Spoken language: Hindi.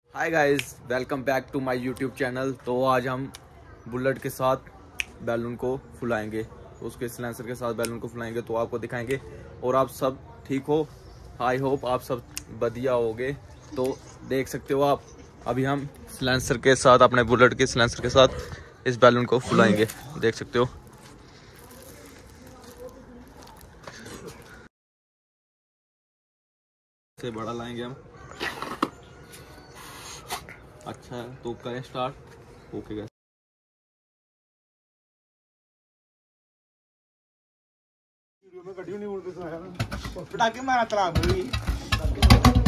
Hi guys, welcome back to my YouTube channel. तो आज हम बुलेट के साथ बैलून को फुलाएंगे, उसके सिलेंसर के साथ बैलून को फुलाएंगे तो आपको दिखाएंगे। और आप सब ठीक हो, आई होप आप सब बढ़िया होगे। तो देख सकते हो आप, अभी हम सिलेंसर के साथ, अपने बुलेट के सिलेंसर के साथ इस बैलून को फुलाएंगे। देख सकते हो। से बड़ा लाएंगे हम। अच्छा है तो करें स्टार्ट। ओके गाइस, पटाखे मारा तलाब